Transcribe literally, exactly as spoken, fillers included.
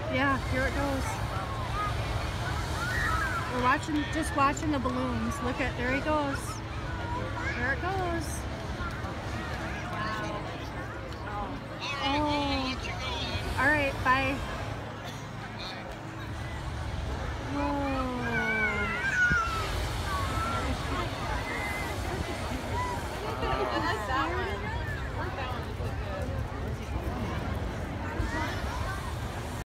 Yeah, here it goes. We're watching, just watching the balloons. Look at, there he goes. There it goes. Oh. All right, bye.